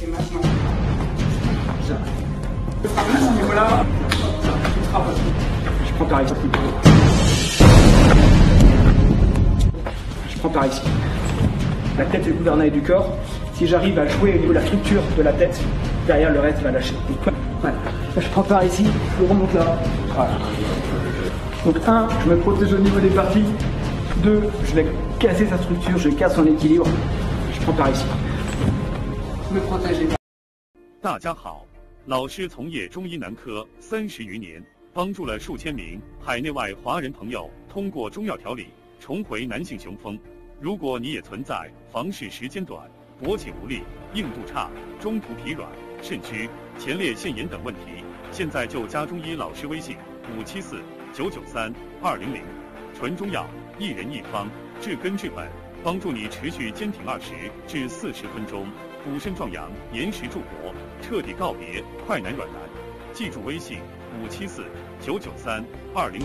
Et maintenant, j'arrête. Je frappe à ce niveau-là. Je frappe à ce niveau. Je prends par ici. Je prends par ici. La tête est le gouvernail du corps. Si j'arrive à jouer au niveau de la structure de la tête, derrière le reste va lâcher. Donc, voilà. Je prends par ici, je remonte là. Voilà. Donc 1, je me protège au niveau des parties. 2, je vais casser sa structure, je casse son équilibre. Je prends par ici. Je me protège les parties. 大家好，老师从业中医男科30余年，帮助了数千名海内外华人朋友通过中药调理重回男性雄风。如果你也存在房事时间短、勃起无力、硬度差、中途疲软、肾虚、前列腺炎等问题，现在就加中医老师微信574-993-200，纯中药，一人一方，治根治本，帮助你持续坚挺20至40分钟，补肾壮阳，延时助勃，彻底告别快男软男。记住微信574-993-200。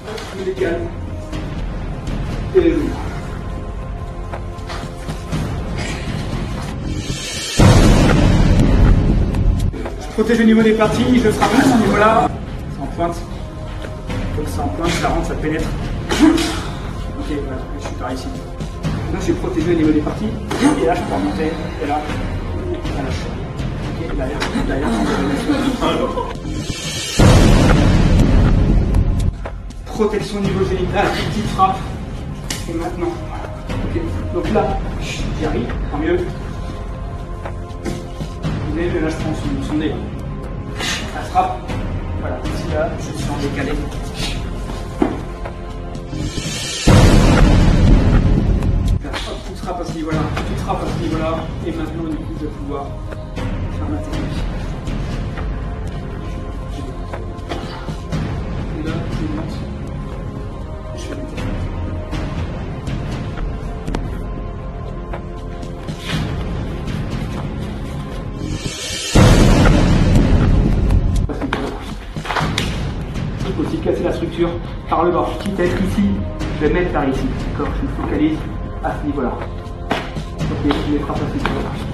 Protège au niveau des parties, je frappe à ce niveau-là. C'est en pointe. Donc c'est en pointe, ça rentre, ça pénètre. Ok, voilà, je suis par ici. Maintenant je suis protégé au niveau des parties. Et là je peux remonter. Et là, ça lâche. Ok, derrière, protection au niveau génital, petite frappe. Et maintenant, ok. Donc là, j'y arrive, tant mieux. Mais là je prends son nez. Ça frappe. Voilà, ici là, je suis en décalé. Hop, tu te frappes à ce niveau-là, tu te frappes à ce niveau-là, et maintenant du coup je vais pouvoir faire ma technique. Et là, je monte. Je fais ma technique. Il faut aussi casser la structure par le bas. Quitte à être ici, je vais mettre par ici. D'accord, je me focalise à ce niveau-là. Ok, je les frappe à ce niveau-là.